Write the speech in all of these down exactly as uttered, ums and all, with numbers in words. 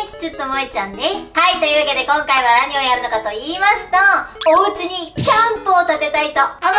ーイ、ちちゅっともえちゃんです。はい、というわけで今回は何をやるのかと言いますと、お家にキャンプを建てたいと思います。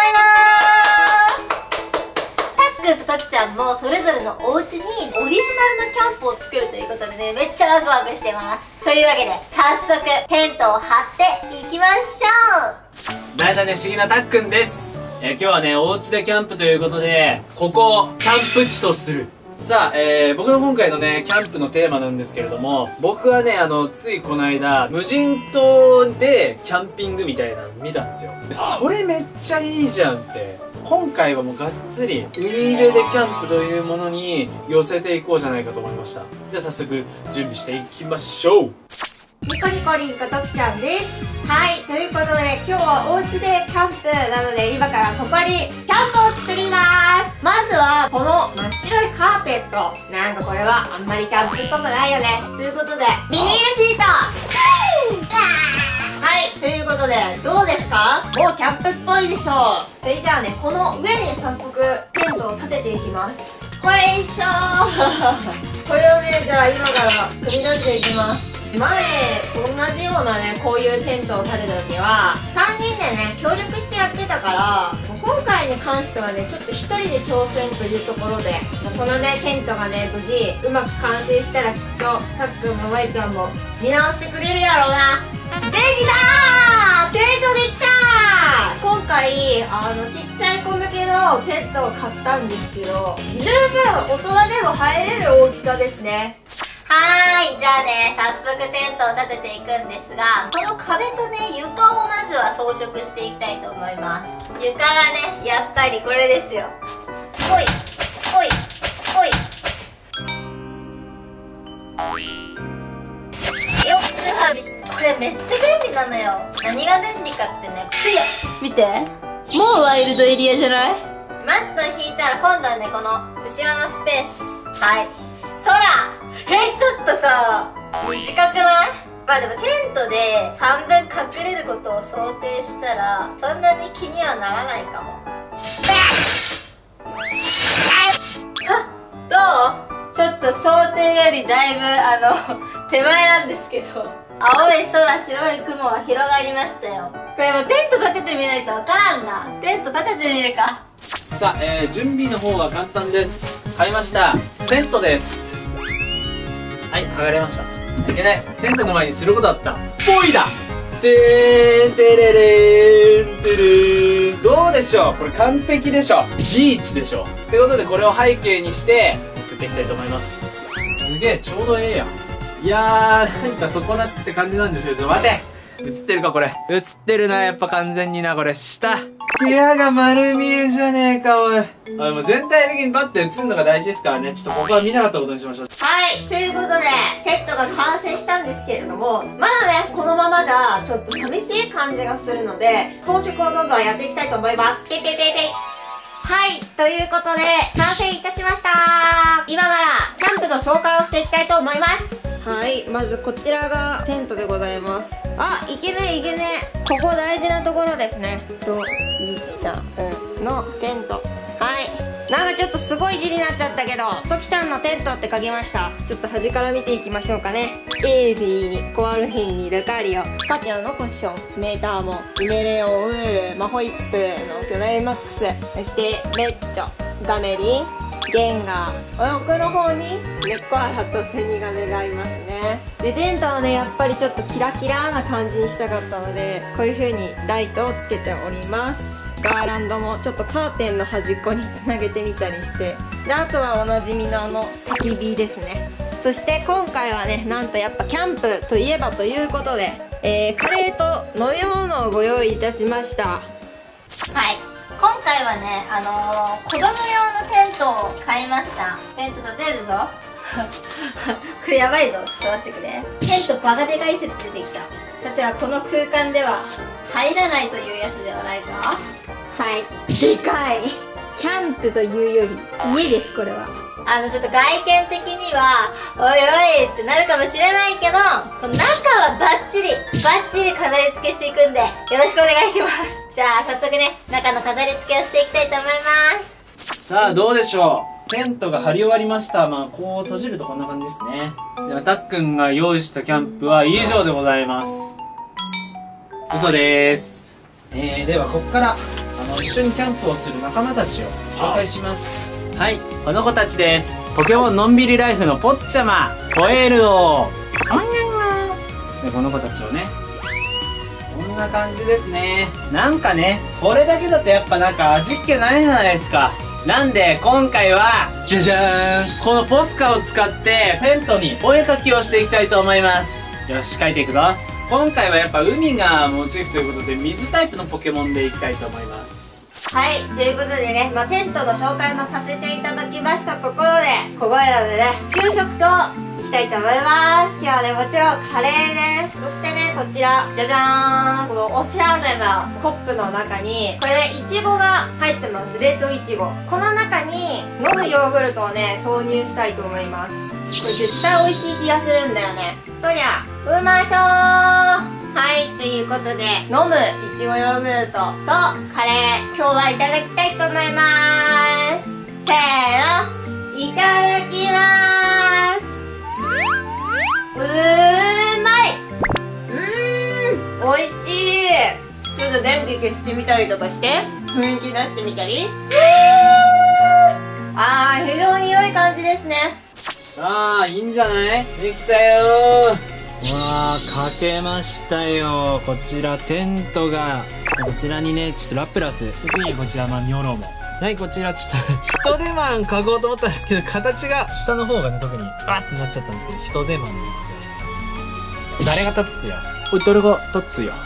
たっくんとときちゃんもそれぞれのお家にオリジナルのキャンプを作るということでね、めっちゃワクワクしてます。というわけで早速テントを張っていきましょう。 だいだね不思議なたっくんです。えー、今日はねお家でキャンプということで、ここをキャンプ地とする。さあ、えー、僕の今回のねキャンプのテーマなんですけれども、僕はねあのついこの間無人島でキャンピングみたいなの見たんですよ。それめっちゃいいじゃんって。今回はもうがっつり海辺でキャンプというものに寄せていこうじゃないかと思いました。では早速準備していきましょう。 ニコニコリンこときちゃんです。はい、ということで今日はお家でキャンプなので、今からここにキャンプを作ります。まずはこの真っ白いカーペット、なんかこれはあんまりキャンプっぽくないよねということでビニールシートはい、ということでどうですか？もうキャンプっぽいでしょう。それじゃあね、この上に早速テントを立てていきます。ほいしょーこれをね、じゃあ今から組み立てていきます。前同じようなねこういうテントを建てた時はさんにんでね協力してやってたから、今回に関してはねちょっとひとりで挑戦というところで、このねテントがね無事うまく完成したら、きっとたっくんもまいちゃんも見直してくれるやろうな。できたー、テントできたー。今回あのちっちゃい子向けのテントを買ったんですけど、十分大人でも入れる大きさですね。 はーい、じゃあね早速テントを立てていくんですが、この壁とね床をまずは装飾していきたいと思います。床がねやっぱりこれですよ。ほいほいほいよっ、これめっちゃ便利なのよ。何が便利かってね、つや見て、もうワイルドエリアじゃない？マット引いたら今度はねこの後ろのスペース、はい、空え、ちょっとさ短くない？まあでもテントで半分隠れることを想定したらそんなに気にはならないかも。あ、どう？ちょっと想定よりだいぶあの手前なんですけど、青い空白い雲が広がりましたよ。これもうテント立ててみないとわからんな。テント立ててみるか。 さあ、えー、準備の方は簡単です。買いましたテントです。はい、剥がれました。いけない、テントの前にすることあった。ボイだ。てーんてれれーんてれーん。どうでしょう、これ完璧でしょ。ビーチでしょ。ってことでこれを背景にして作っていきたいと思います。すげえちょうどええやん。いやー、なんか常夏って感じなんですよ。ちょっと待て、映ってるかこれ。映ってるな、やっぱ完全にな。これ下部屋が丸見えじゃねえかおい。あ、でも全体的にバッて映るのが大事ですからね。ちょっとここは見なかったことにしましょう。 はい、ということでテントが完成したんですけれども、まだねこのままじゃちょっと寂しい感じがするので、装飾をどんどんやっていきたいと思います。ペイペイペイペイ。はい、ということで完成いたしました。今からキャンプの紹介をしていきたいと思います。はい、まずこちらがテントでございます。あ、いけねえいけねえ、ここ大事なところですね。ときちゃんのテント。はい、なんかちょっとすごい字になっちゃったけど、ときちゃんのテントって書きました。ちょっと端から見ていきましょうかね。エーフィーにコアルフィーにルカリオ、スカチューのクッション、メーターモン、イネレオン、ウール、マホイップの巨大マックス、そしてレッチョ、ガメリン、ゲンガー、奥の方にネコアラとセニガメがいますね。でテントはねやっぱりちょっとキラキラな感じにしたかったので、こういう風にライトをつけております。ガーランドもちょっとカーテンの端っこにつなげてみたりして、であとはおなじみのあの焚き火ですね。そして今回はね、なんとやっぱキャンプといえばということで、えー、カレーと飲み物をご用意いたしました。 はい、今回はね、あのー、子供用のテントを買いました。テント立てるぞこれやばいぞ、ちょっと待ってくれ。テントバカでかい説出てきた。さてはこの空間では入らないというやつではないか。 はい、でかい。キャンプというより家です、これは。 あのちょっと外見的にはおいおいってなるかもしれないけど、この中はバッチリバッチリ飾り付けしていくんでよろしくお願いします。じゃあ早速ね中の飾り付けをしていきたいと思います。 さあどうでしょう。 テントが張り終わりました。まあこう閉じるとこんな感じですね。ではたっくんが用意したキャンプは以上でございます。嘘でーす。えー、ではここからあの一緒にキャンプをする仲間たちを紹介します。はい、この子たちです。ポケモンのんびりライフのポッチャマ、ポエルオー、ソンニャンガで、この子たちをね、こんな感じですね。なんかね、これだけだとやっぱなんか味っ気ないじゃないですか。なんで今回はじゃじゃーん、このポスカを使ってテントにお絵かきをしていきたいと思います。よし、描いていくぞ。今回はやっぱ海がモチーフということで水タイプのポケモンでいきたいと思います。 はい、ということでね、まあ、テントの紹介もさせていただきましたところで、ここらでね、昼食といきたいと思います。今日はね、もちろんカレーです。そしてね、こちら、じゃじゃーん、このおしゃれなコップの中に、これね、いちごが入ってます。冷凍いちご。この中に飲むヨーグルトをね、投入したいと思います。これ絶対美味しい気がするんだよね。とりゃ、うましょー。はい、ということで、飲むいちごヨーグルトとカレー、今日はいただきたいと思いまーす。せーの、いただきまーす。うーまいうーん、美味しい。ちょっと電気消してみたりとかして、雰囲気出してみたり。あー、非常に良い感じですね。 さあ、いいんじゃない？できたよー。わあ、かけましたよ。こちらテントが、こちらにねちょっとラプラス、次にこちらまあニョロも、はい、こちらちょっとヒトデマン描こうと思ったんですけど、形が下の方がね特にバッってなっちゃったんですけど、ヒトデマンでございます。誰が立つよ。おい、誰が立つよ。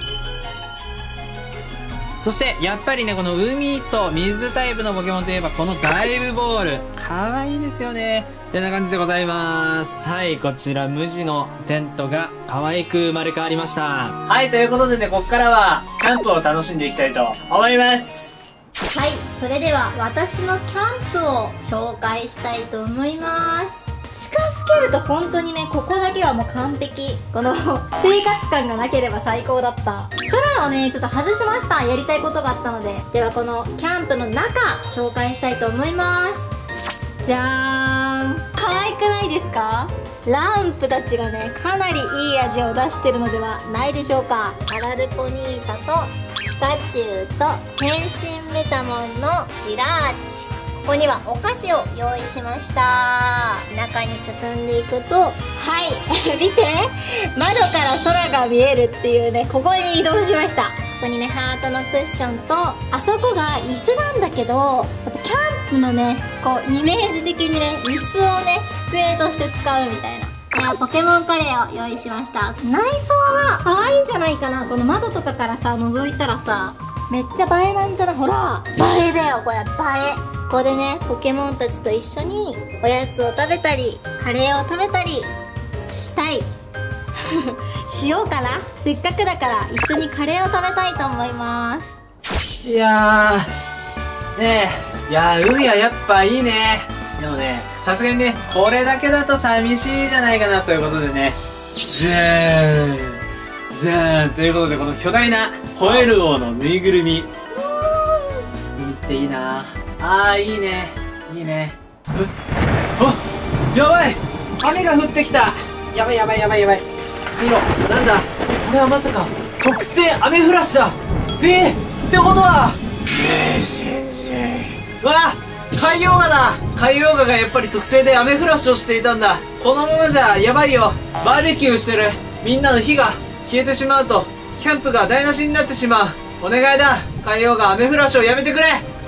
そしてやっぱりね、この海と水タイプのポケモンといえばこのダイブボール、かわいいですよね。てな感じでございます。はい、こちら無地のテントが可愛く生まれ変わりました。はい、ということでね、ここからはキャンプを楽しんでいきたいと思います。 はい、それでは私のキャンプを紹介したいと思います。近づけると本当にね、ここだけはもう完璧。この生活感がなければ最高だった。空をねちょっと外しました。やりたいことがあったので。ではこのキャンプの中紹介したいと思います。じゃーん、可愛くないですか？ランプたちがねかなりいい味を出してるのではないでしょうか。アラルポニータとピカチュウと変身メタモンのジラーチ、ここにはお菓子を用意しました。中に進んでいくと、はい見て、窓から空が見えるっていうね、ここに移動しました。ここにねハートのクッションと、あそこが椅子なんだけど、やっぱキャンプのねこうイメージ的にね椅子をね机として使うみたいな。これはポケモンカレーを用意しました。内装は可愛いんじゃないかな。この窓とかからさ覗いたらさ、めっちゃ映えなんじゃない？ほら映えだよこれ、映え。ここでねポケモンたちと一緒におやつを食べたりカレーを食べたりしたいしようかな。せっかくだから一緒にカレーを食べたいと思います。 いやーねえ、いやー海はやっぱいいね。でもね、さすがにねこれだけだと寂しいじゃないかなということでね、ズーンズーンということで、この巨大なホエル王のぬいぐるみ、海っていいなあ。ーいいねいいね。えあ、やばい、雨が降ってきた。やばいやばいやばいやばい。入ろう。なんだこれは、まさか特製雨降らしだ。えー、ってことはうわあ、海洋画だ。海洋画がやっぱり特製で雨降らしをしていたんだ。このままじゃやばいよ。バーベキューしてるみんなの火が消えてしまうとキャンプが台無しになってしまう。お願いだ、海洋画、雨降らしをやめてくれ。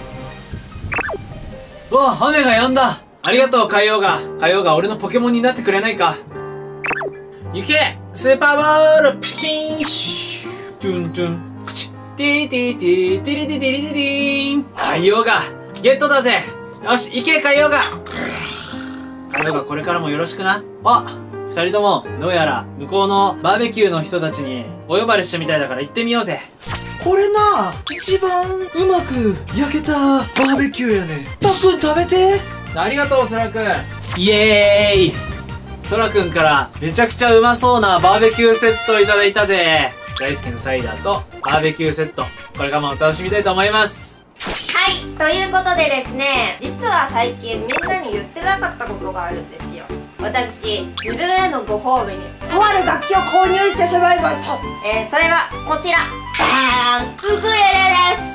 うわ、雨が止んだ。ありがとう海洋画。海洋画、俺のポケモンになってくれないか。行けスーパーボール、ピキーンシュートゥントゥンプチティーティーティーティリティティリティティーン。海洋画ゲットだぜ。よし行け海洋画。海洋画、これからもよろしくな。あ、二人ともどうやら向こうのバーベキューの人たちにお呼ばれしたみたいだから行ってみようぜ。 これな、一番うまく焼けたバーベキューやね。たっくん食べて。 ありがとう、そらくん。イエーイ。そらくんからめちゃくちゃうまそうなバーベキューセットをいただいたぜ。大好きなサイダーとバーベキューセット、これからも楽しみたいと思います。 はいということでですね、実は最近みんなに言ってなかったことがあるんですよ。私自分へのご褒美にとある楽器を購入してしまいました。えー、それがこちら、バーン、ウクレレです。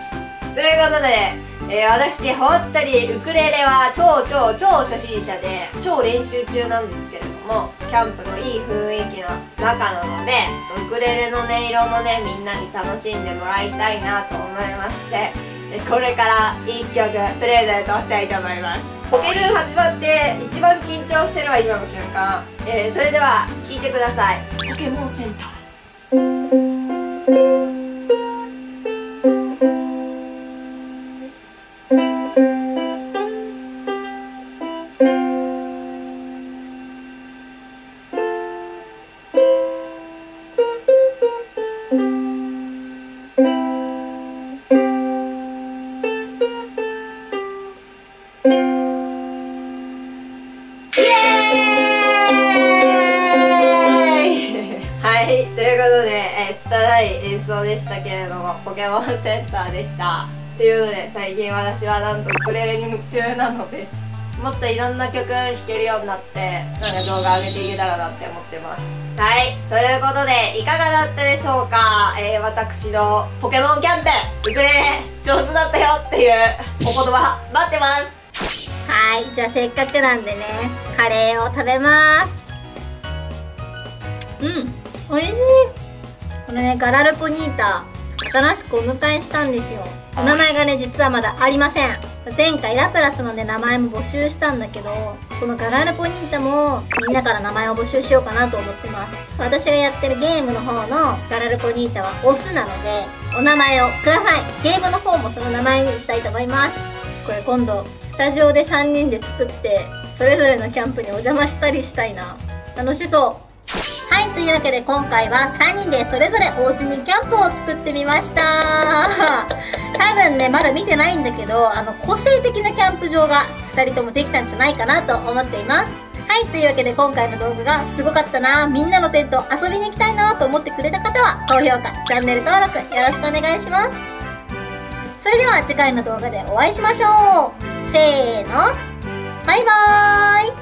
ということで、えー、私本当にウクレレは超超超初心者で超練習中なんですけれども、キャンプのいい雰囲気の中なので、ウクレレの音色もねみんなに楽しんでもらいたいなと思いまして、これからいっきょくプレゼントしたいと思います。ポケルン始まって一番緊張してるわ今の瞬間。えー、それでは聴いてください。ポケモンセンター。ということで、えー、拙い演奏でしたけれども、ポケモンセンターでした。ということで、最近私はなんとウクレレに夢中なのです。もっといろんな曲弾けるようになって、なんか動画上げていけたらなって思ってます。はい、ということで、いかがだったでしょうか。えー、私のポケモンキャンプ、ウクレレ上手だったよっていうお言葉、待ってます。 はい、じゃあせっかくなんでね、カレーを食べます。うん、おいしい。このね、ガラルポニータ、新しくお迎えしたんですよ。お名前がね、実はまだありません。前回ラプラスのね、名前も募集したんだけど、このガラルポニータもみんなから名前を募集しようかなと思ってます。私がやってるゲームの方のガラルポニータはオスなので、お名前をください。ゲームの方もその名前にしたいと思います。これ今度スタジオでさんにんで作って、それぞれのキャンプにお邪魔したりしたいな。楽しそう。はい、というわけで今回はさんにんでそれぞれお家にキャンプを作ってみました。多分ね、まだ見てないんだけど、あの個性的なキャンプ場がふたりともできたんじゃないかなと思っています。はい、というわけで今回の動画がすごかったな、みんなのテント遊びに行きたいなと思ってくれた方は高評価、チャンネル登録よろしくお願いします。それでは次回の動画でお会いしましょう。せーの、バイバーイ。